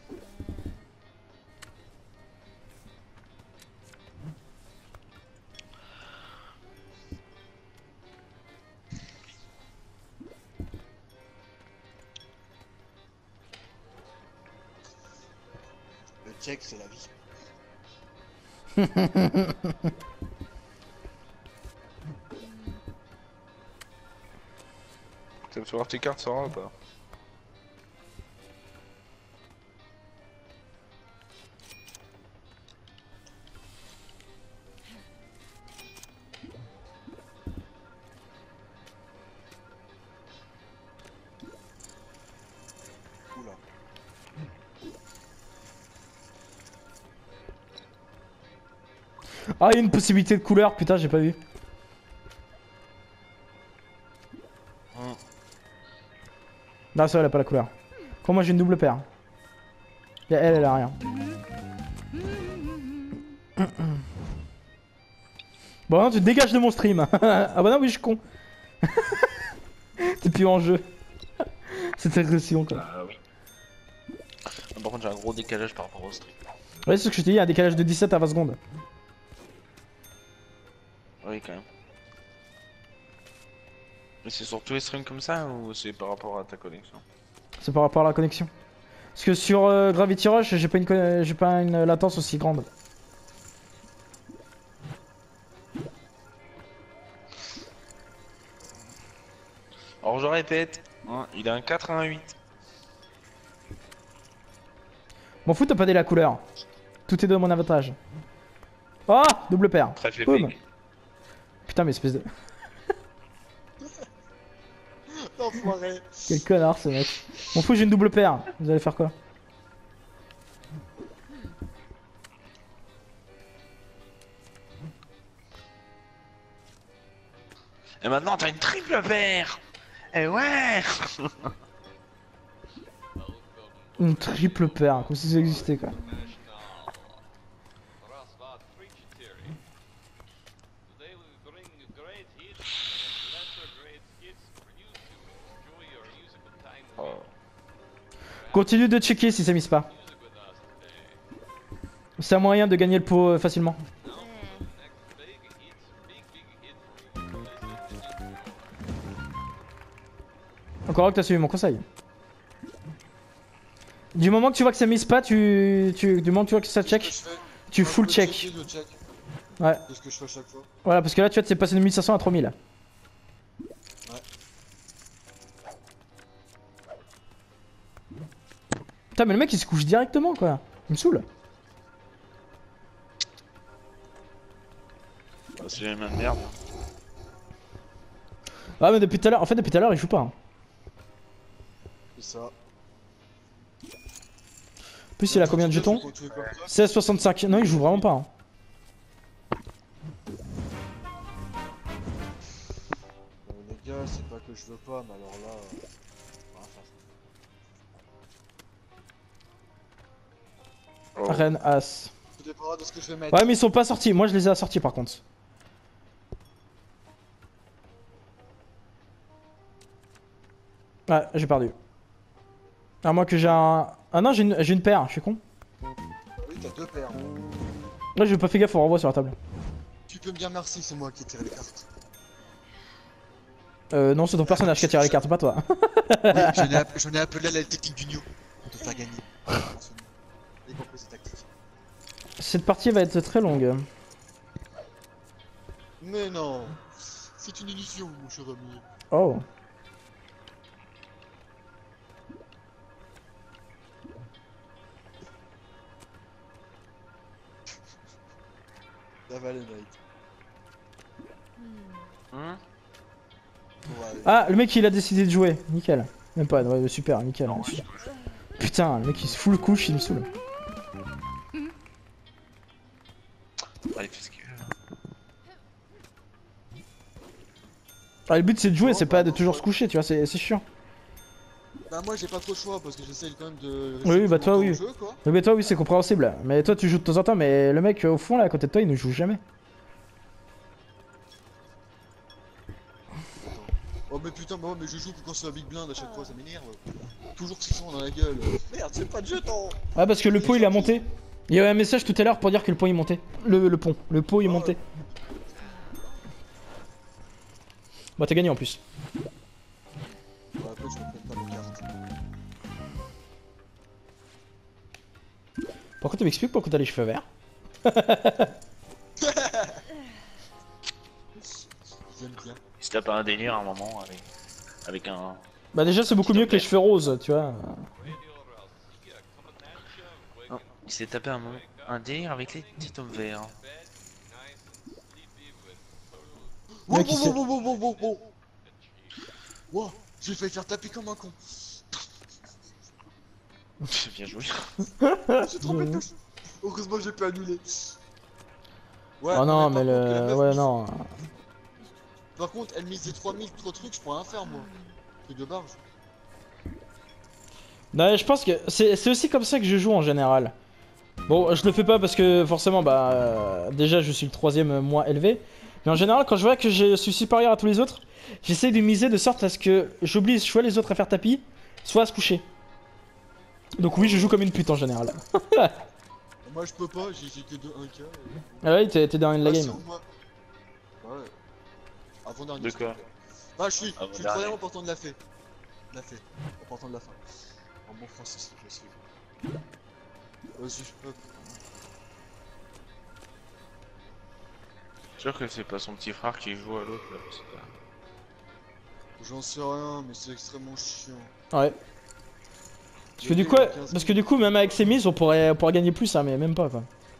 Le check, c'est la vie. Tu vas voir tes cartes, ça va ou pas? Oula. Ah, il y a une possibilité de couleur, putain, j'ai pas vu. Non, ça, elle a pas la couleur. Quand moi j'ai une double paire. Et elle a rien. Bon, non, tu te dégages de mon stream. Ah bah non, oui, je suis con. T'es plus en jeu. C'est agression quoi. Ah oui. Par contre, j'ai un gros décalage par rapport au stream. Ouais, c'est ce que je t'ai dit, un décalage de 17 à 20 secondes. Oui, quand même. Mais c'est sur tous les streams comme ça ou c'est par rapport à ta connexion? C'est par rapport à la connexion. Parce que sur Gravity Rush, j'ai pas une latence aussi grande. Alors je répète, hein, il a un 4 à un 8. M'en fous, t'as pas dit la couleur. Tout est de mon avantage. Oh, double paire. Très fait Boum. fake. Putain, mais espèce de... Enfoiré. Quel connard ce mec. M'en fous, j'ai une double paire. Vous allez faire quoi? Et maintenant t'as une triple paire. Eh ouais. Une triple paire, comme si ça existait quoi. Continue de checker si ça mise pas. C'est un moyen de gagner le pot facilement. Encore que t'as suivi mon conseil. Du moment que tu vois que ça mise pas, du moment que tu vois que ça check, tu full check. Ouais. C'est ce que je fais à chaque fois. Voilà, parce que là tu vois, t'es passé de 1500 à 3000. Ouais. Putain, mais le mec il se couche directement quoi. Il me saoule. Bah, c'est la même merde. Ah, mais depuis tout à l'heure, en fait, depuis tout à l'heure il joue pas. Hein. C'est ça. En plus, il a combien de jetons? 16,65. Non, il joue vraiment pas. Hein. Les gars, c'est pas que je veux pas, mais alors là. Oh. Reine As. Tout dépendra de ce que je vais mettre. Ouais, mais ils sont pas sortis. Moi, je les ai assortis par contre. Ouais, j'ai perdu. À moins que j'ai un. Ah non, j'ai une paire, je suis con. Oui, t'as deux paires. Là, j'ai pas fait gaffe au renvoi sur la table. Tu peux me dire merci, c'est moi qui ai tiré les cartes. Non, c'est ton personnage qui a tiré les cartes, pas toi. Oui, j'en ai appelé à la technique du Nio pour te faire gagner. J'ai compris cette tactique. Cette partie va être très longue. Mais non, c'est une illusion, mon cher ami. Oh. Ça va aller, mec. Hein? Bon, allez. Ah, le mec il a décidé de jouer. Nickel. Même pas, ouais, super, nickel. Non, Super. ouais, Putain, le mec il se fout le couche, il me saoule. Allez, fais ce qu'il veut. Ah, le but c'est de jouer, c'est pas de toujours se coucher, tu vois, c'est chiant. Bah, moi j'ai pas trop le choix parce que j'essaye quand même de. Oui, bah, toi, au oui. jeu, quoi. Mais toi, oui, c'est compréhensible. Mais toi, tu joues de temps en temps, mais le mec au fond là, à côté de toi, il ne joue jamais. Oh mais putain, bah ouais, mais je joue que quand c'est la big blind à chaque fois, ça m'énerve. Toujours 600 dans la gueule. Merde, c'est pas de jeton. Ouais, parce que le pot il a monté. Il y a eu un message tout à l'heure pour dire que le pont il montait. Le pont, le pot il montait. Bah t'as gagné en plus. Ouais, après je comprends pas les cartes. Pourquoi tu m'expliques pourquoi t'as les cheveux verts? J'aime bien. Si t'as pas un délire à un moment avec un. Bah déjà c'est beaucoup mieux que les cheveux roses, tu vois. Non, il s'est tapé un délire avec les petits hommes verts. Wow, Mec, il s'est- wow. Wow, j'ai failli faire taper comme un con. Bien joué. J'ai trompé de touche. Heureusement j'ai pu annuler. Ouais, Oh non, par mais contre, la le. meuf Ouais, mise- non. Par contre, elle misait 3000 trop trucs, je pourrais rien faire moi. Truc de barge. Non, je pense que c'est aussi comme ça que je joue en général. Bon, je le fais pas parce que forcément, bah. Déjà, je suis le troisième moins élevé. Mais en général, quand je vois que je suis supérieur à tous les autres, j'essaie de miser de sorte à ce que j'oblige soit les autres à faire tapis, soit à se coucher. Donc, oui, je joue comme une pute en général. Moi je peux pas, j'étais de 1k. Ah ouais, t'es dans une la game. Ouais. Avant dernier. De quoi? Ah, je suis le Avant-dernier. troisième en portant de la fée. La fée. En portant de la fin. En bon français, c'est possible. Vas-y, hop. Sûr que c'est pas son petit frère qui joue à l'autre là. C'est pas- J'en sais rien, mais c'est extrêmement chiant. Ouais. Parce que du coup, même avec ces mises, on pourrait gagner plus, hein, mais même pas quoi.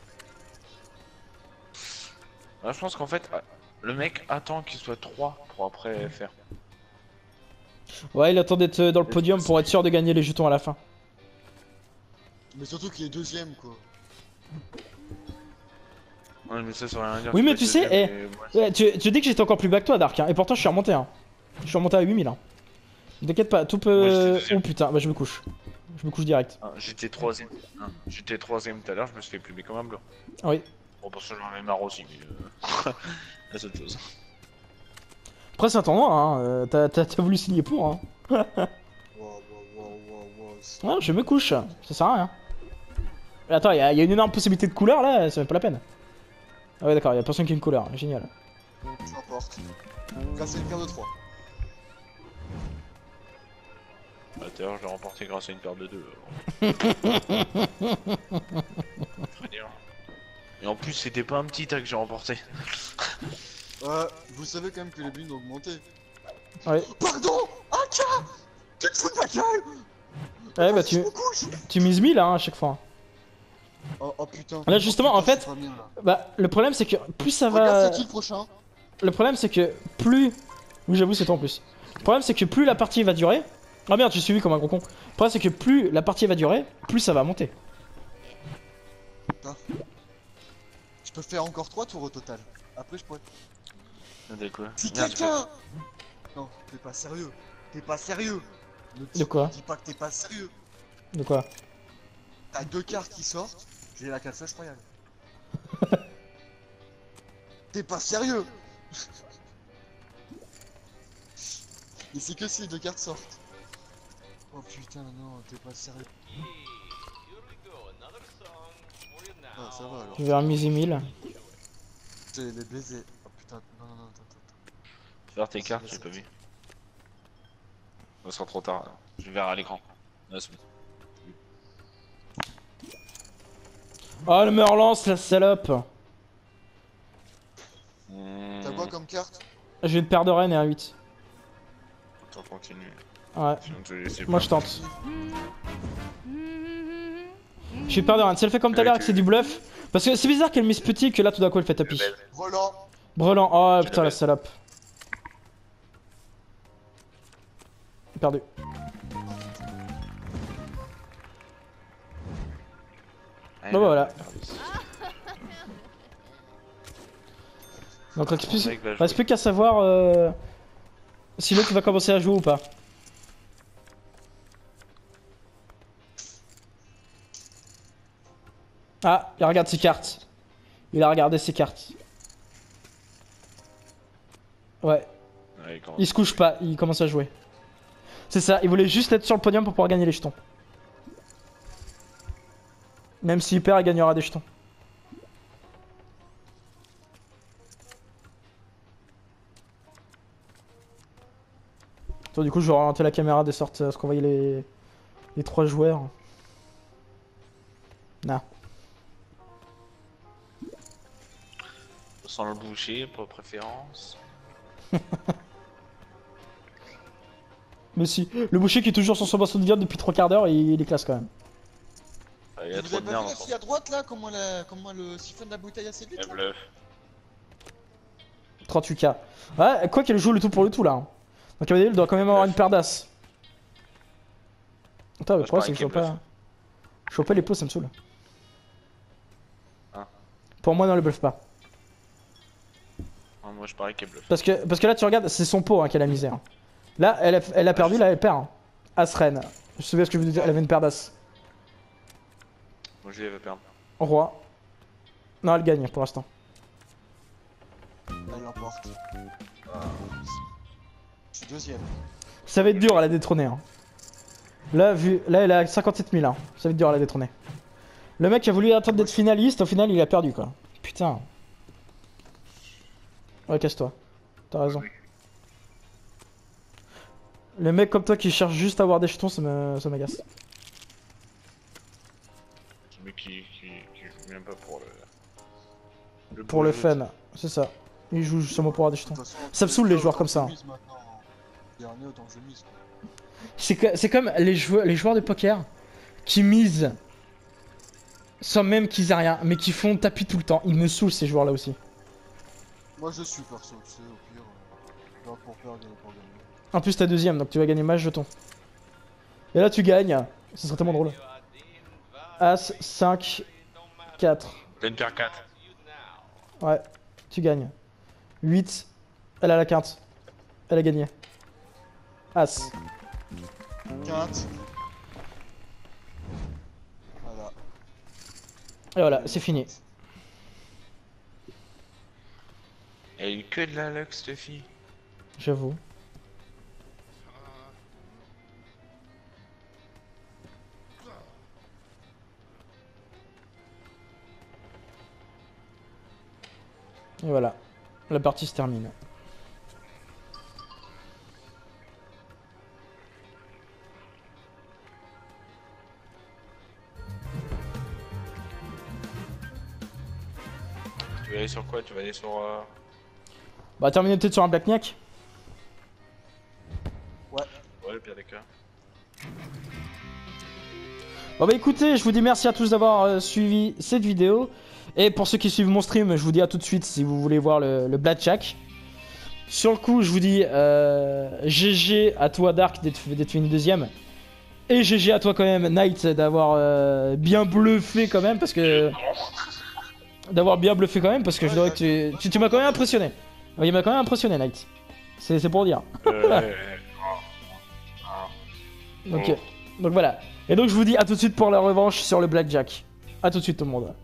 Ah, je pense qu'en fait, le mec attend qu'il soit 3 pour après faire. Ouais, il attend d'être dans le podium pour être sûr de gagner les jetons à la fin. Mais surtout qu'il est deuxième quoi. Ouais, mais ça veut rien dire. Oui, mais peux tu être sais, deuxième, mais moi, Ouais, tu dis que j'étais encore plus bas que toi, Dark, hein, et pourtant je suis remonté. Hein. Je suis remonté à 8000. Hein. T'inquiète pas, tout Moi, j'étais peut. deuxième. Oh putain, bah je me couche. Je me couche direct. J'étais troisième. J'étais troisième tout à l'heure, je me suis fait plumer comme un blanc. Ah oui. Bon, pour ça, j'en ai marre aussi, mais la seule chose. Après, c'est un tournoi, hein. T'as voulu signer pour, hein. Wow. Ouais, je me couche. Ça sert à rien. Attends, y a une énorme possibilité de couleur là, c'est même pas la peine. Ah ouais, d'accord, y'a personne qui a une couleur. Génial. Peu importe. Grâce à une paire de 3. Bah, d'ailleurs, je l'ai remporté grâce à une paire de 2. Très bien. Et en plus, c'était pas un petit tas que j'ai remporté. Vous savez quand même que les blindes ont augmenté. Ouais. Pardon. AK. Tu te fous de ma gueule. Ouais, bah Je me couche. tu mises 1000 hein, à chaque fois. Oh putain. Là, justement, Oh, en putain, fait- c'est pas bien, là. Bah, le problème c'est que plus ça Regarde, va. c'est qui le prochain? Le problème c'est que plus. Oui, j'avoue, c'est toi en plus. Le problème c'est que plus la partie va durer. Ah merde, j'ai suivi comme un gros con. Le problème c'est que plus la partie va durer, plus ça va monter. Je peux faire encore 3 tours au total. Après, je pourrais. De quoi? Si Merde, quelqu'un. Non, t'es pas sérieux. T'es pas sérieux. Ne De quoi? dis pas que t'es pas sérieux. De quoi? T'as 2 cartes qui sortent. J'ai la 4 Flash Royale. T'es pas sérieux. Et c'est que si les 2 cartes sortent. Oh putain, non, t'es pas sérieux. Ah, ça va alors. Je vais remiser 1000. C'est les baisers. Oh putain, non, attends. Faire tes cartes, j'ai pas vu. Ça sera trop tard. Alors. Je vais vers à l'écran. Ah, c'est bon. Oh, elle me relance la salope. T'as quoi comme carte? J'ai une paire de reines et un 8. Attends, continue. Ouais, Sinon, je vais laisser moi je tente. J'ai une paire de reines. Si elle fait comme tout à l'heure que c'est du bluff. Parce que c'est bizarre qu'elle mise petit que là tout d'un coup elle fait tapis. Volant. Brelan, oh Je putain la l'avais. salope. Perdu. Allez, Bah voilà. on va faire des- Donc reste plus, mec va jouer. reste plus qu'à savoir si l'autre va commencer à jouer ou pas. Ah, il regarde ses cartes. Il a regardé ses cartes. Ouais. Ouais, Il se couche pas, il commence à jouer. C'est ça, il voulait juste être sur le podium pour pouvoir gagner les jetons. Même s'il perd, il gagnera des jetons. Attends, du coup, je vais orienter la caméra de sorte à ce qu'on voyait les 3 joueurs. Non. Sans le boucher, pour préférence. Mais si, le boucher qui est toujours sur son morceau de viande depuis 3 quarts d'heure, il est classe quand même. Il y a Vous trop avez de pas merde vu la encore. fille à droite là, comment elle siphonne la bouteille assez vite Elle là bluffe. 38K. Ouais, quoi qu'elle joue le tout pour le tout là. Hein. Donc elle doit quand même avoir une paire d'as. Attends, le je problème c'est que parie je vois pas les pots, ça me saoule. Ah. Pour moi, non, elle bluffe pas. Ah, moi je parie qu'elle bluffe. Parce que là, tu regardes, c'est son pot hein, qu'elle a misé. Hein. Là, elle a perdu, là, elle perd. Hein. As-reine. Je me souviens ce que je veux dire, elle avait une paire d'as. Moi je vais perdre. Roi. Non, elle gagne pour l'instant. Elle l'emporte. Je suis deuxième. Ça va être dur à la détrôner. Hein. Là, elle a 57 000. Hein. Ça va être dur à la détrôner. Le mec a voulu attendre d'être finaliste, au final, il a perdu quoi. Putain. Ouais, casse-toi. T'as raison. Les mecs comme toi qui cherchent juste à avoir des jetons, ça m'agace. Ce mec qui joue même pas pour le. Pour le jeu. fun, c'est ça. Ils jouent seulement pour avoir des De jetons. toute façon, Ça me saoule les joueurs autant comme que ça, je hein. mise maintenant. Dernier, autant que je mise. C'est comme les joueurs de poker qui misent sans même qu'ils aient rien, mais qui font tapis tout le temps. Ils me saoulent ces joueurs là aussi. Moi je suis perso, tu sais, au pire. Perdre pour perdre, gagner pour gagner. En plus t'as deuxième, donc tu vas gagner masse jetons. Et là tu gagnes, ce serait tellement drôle. As, 5, 4. T'as une paire 4. Ouais, tu gagnes. 8, elle a la quinte. Elle a gagné. As. 4. Voilà. Et voilà, c'est fini. Elle a eu que de la luck cette fille. J'avoue. Et voilà, la partie se termine. Tu vas aller sur quoi? Tu vas aller sur. Bah terminer peut-être sur un blackjack. Ouais, le pire des cas. Bon bah écoutez, je vous dis merci à tous d'avoir suivi cette vidéo. Et pour ceux qui suivent mon stream, je vous dis à tout de suite si vous voulez voir le blackjack. Sur le coup, je vous dis GG à toi Dark d'être fini deuxième. Et GG à toi quand même Knight d'avoir bien bluffé quand même parce que... D'avoir bien bluffé quand même parce que je dirais que tu m'as quand même impressionné. Il m'a quand même impressionné Knight. C'est pour dire. Donc voilà. Et donc je vous dis à tout de suite pour la revanche sur le blackjack. A tout de suite tout le monde.